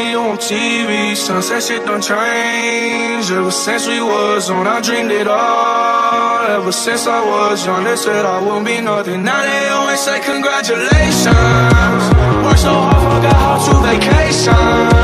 see you on TV. Sunset shit done changed. Ever since we was on, I dreamed it all. Ever since I was young, they said I wouldn't be nothing. Now they always say congratulations. Worked so hard, forgot how to vacation.